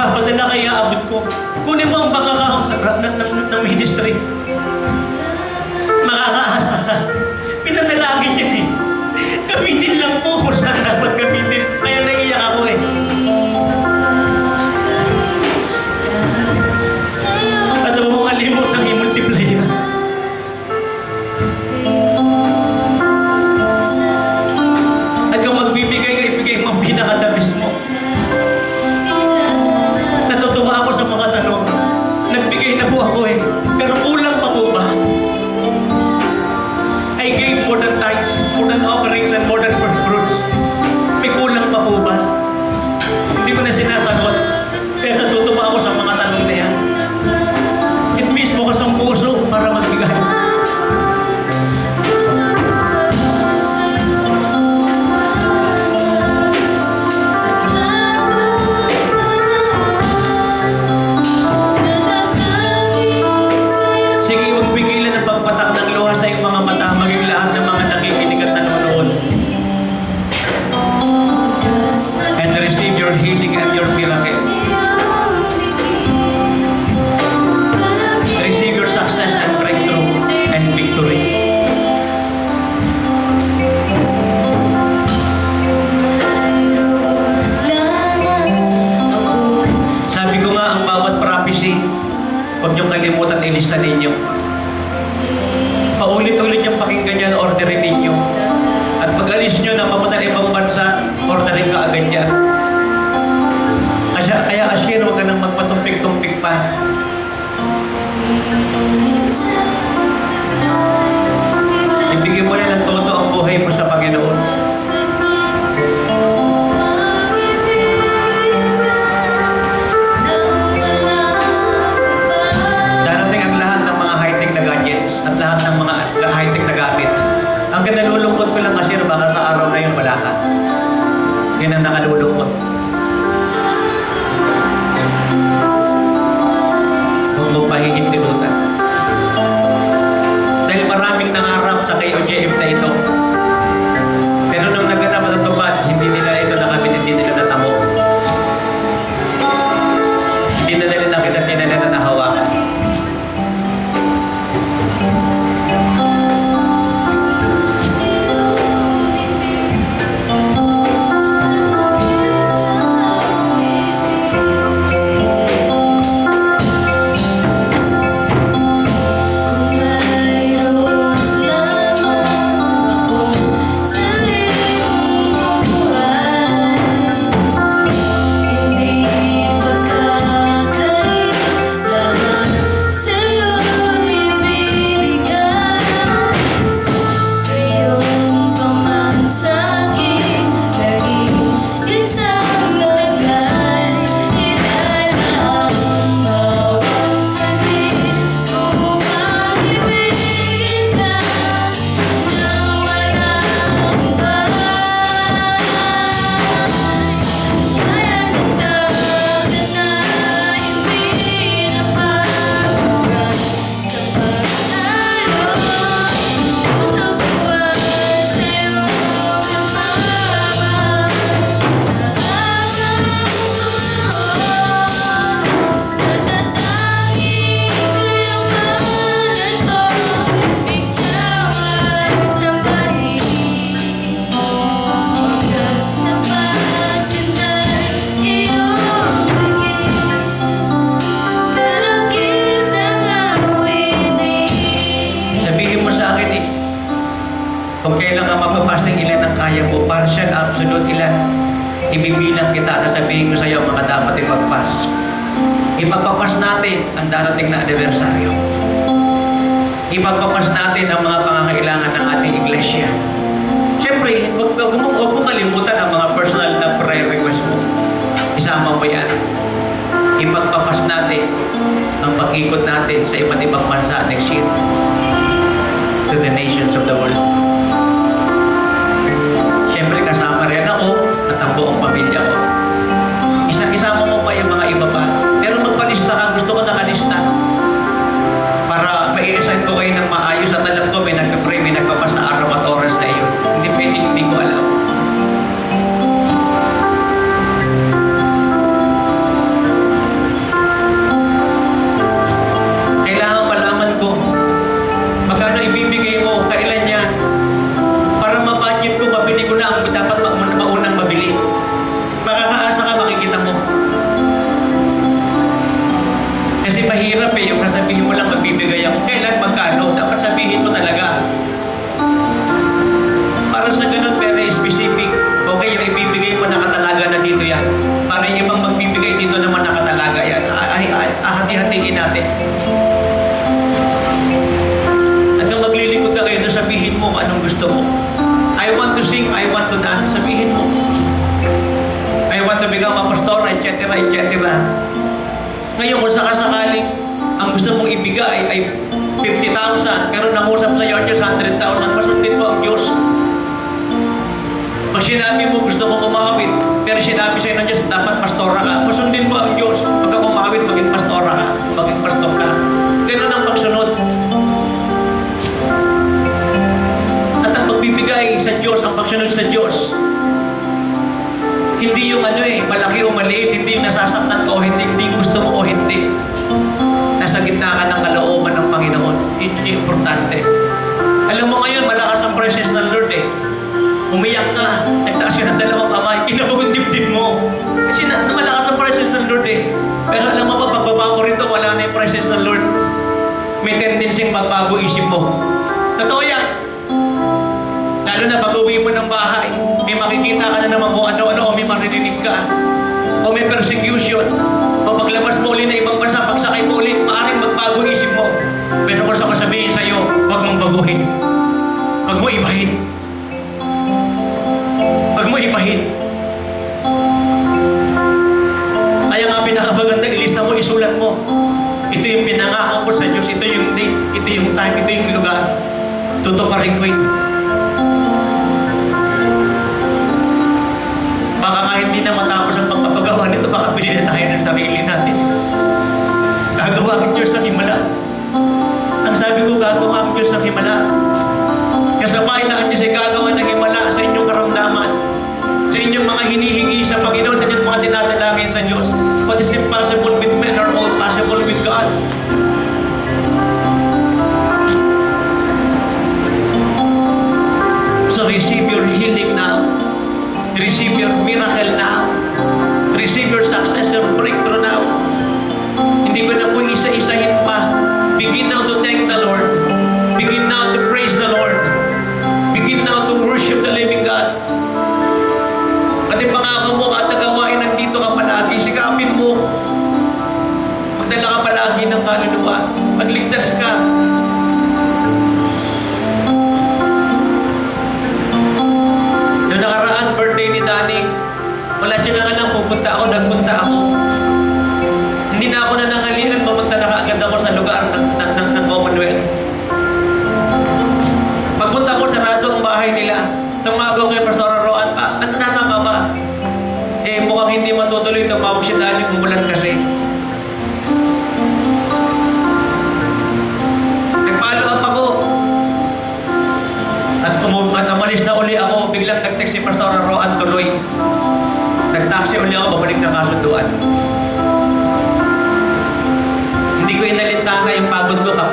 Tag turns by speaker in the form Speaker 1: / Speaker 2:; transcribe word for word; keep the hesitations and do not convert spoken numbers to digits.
Speaker 1: ipapadala kaya abot ko. Kunin mo ang bangaka ng, ng, ng ministry. Makakaasa ka. Pinadalagin yan eh. Gamitin lang po kung saan dapat gamitin. Kaya naiiyak ako eh. At ang mga limot nang i-multiply na. At kung magbibigay ka, ibigay mo ang pinakadabis mo. Natutuwa ako sa mga tanong. Nagbigay na po ako eh. Pero kulang pa po ba? I gave more than tithes, more than offerings, and more than first fruits. May kulang pa po ba? Hindi ko na sinasagot. Kaya natutuwa ako sa mga tanong na yan. It means mo kasang puso para magbigay. Sige, huwag pigilan ang pagpatak ng luha sa iyong mga mata, maging lahat ng mga nakikinig at nanonood. And receive your healing and your miracle. Receive your success and breakthrough and victory. Sabi ko nga, ang bawat prophecy, huwag niyong kalimutan ilista ninyo. Paulit-ulit yung pakinggan yan, orderin ninyo. At pag alis nyo na papunta ng ibang bansa, orderin ka agad yan. Kaya, kaya Asher, huwag ka nang magpatumpik-tumpik pa. Ibigay mo na ng todo ang buhay mo sa Panginoon. Darating ang lahat ng mga high-tech na gadgets at lahat ng mga high-tech na gamit. Ang kinalulungkot ko lang kasi baka sa araw na yun wala ka. Yan ang nakalulungkot. Huwag mo pahihintulutan. Dahil maraming nangarap sa K O J F na ito. Pero nung nagganap at natupad, hindi nila ito nakamit, hindi nila natamo. Hindi na nila nakita, hindi na nila nahawakan. Kung kailan ka mapapasting ilan ang kaya mo, partial, absolute, ilan, ibibilang kita at sasabihin ko sa iyo mga dapat ipagpas. Ipagpapas natin ang darating na anibersaryo. Ipagpapas natin ang mga pangangailangan ng ating iglesia. Siyempre, huwag mo kalimutan ang mga personal na prayer request mo. Isama mo yan. Ipagpapas natin ang pag-ikot natin sa iba't ibang bansa next year to the nations of the world. Siyempre, kasama rin ako at ang buong pamilya ko. Isa-isama mo pa yung mga iba pa. Pero magpalista ka, gusto ko nakalista. Para ma-i-resign ko kayo ng maayos at alam ko may nagpa-pray, may nagpapas na araw at oras na iyo. Hindi pwede, hindi ko alam. Ngayon, kung sakasakaling ang gusto mong ibigay ay fifty thousand, pero nangusap sa iyo ang Diyos one hundred thousand, masundin mo ang Diyos. Pag sinabi mo gusto mo kumawit, pero sinabi sa iyo ng Diyos, dapat pastora ka, masundin mo ang Diyos. Pagka kumawit, maging pastora ka, maging pastor ka. Ganun ang pagsunod. At ang pagbibigay sa Diyos, ang pagsunod sa Diyos, hindi yung ano eh, malaki o maliit, hindi yung nasasaktan ka o hindi, hindi gusto mo o hindi. Nasa gitna ka ng kalooban ng Panginoon. Yun yung importante. Alam mo ngayon, malakas ang presence ng Lord eh. Umiyak ka, nagtaas ka ng dalawang kamay, kinabog ang dibdib mo. Kasi na, malakas ang presence ng Lord eh. Pero alam mo ba, pagbaba mo rito, wala na yung presence ng Lord. May tendency magbago isip mo. Totoo yan. Lalo na pag uwi mo ng bahay, may makikita ka na naman kung ano-ano, o may maririnig ka, o may persecution, o paglabas mo uli na ibang bansa, pagsakay mo uli, maaaring magbago isip mo. Pero kung sa kasabihin sa iyo, huwag mong baguhin. Huwag mo ibahin. Huwag mo ibahin. Kaya nga pinakabaganda, ilista mo, isulat mo. Ito yung pinangako ko sa Diyos, ito yung date, ito yung time, ito yung lugar. Tutuparin ko yun. Baka nga hindi na matapos ang pagpapagawa nito, baka pili na tayo ng sarili natin. Gagawa ang Diyos ng himala. Ang sabi ko, gagawa ang Diyos ng himala. Kasabay na ang Diyos ay gagawa ng himala sa inyong karamdaman, sa inyong mga hinihingi sa Panginoon, sa inyong mga tinatalangin sa Diyos. What is impossible with men are all possible with God. So receive your healing now. Receive your miracle now. Receive your success, your breakthrough now. Hindi ko na po isa-isahin pa. Begin now to thank the Lord. Begin now to praise the Lord. Begin now to worship the living God. At yung pangako mo at nagawain, nandito ka palagi. Sikapin mo. Magdala ka palagi ng kaluluwa. Magligtas ka. Noong nakaraan, birthday ni Danny, wala siya na nga lang, pupunta ako, nagpunta ako. Hindi na ako nanangalian, pumunta na kaagad ako sa lugar ng, ng, ng, ng Commonwealth. Pagpunta ko, sarado ang bahay nila. Tumagaw kay Pastor Roan, pa, ano nasa ka ba? Eh, mukhang hindi matutuloy, tumawag si Danny, umulan kasi. Nag-follow up ako. At, at umalis na uli ako, biglang nag-text si Pastor Roan tuloy. Nag-taxi uli ako, babalik na kasunduan. Hindi ko inalintana yung pagod ko,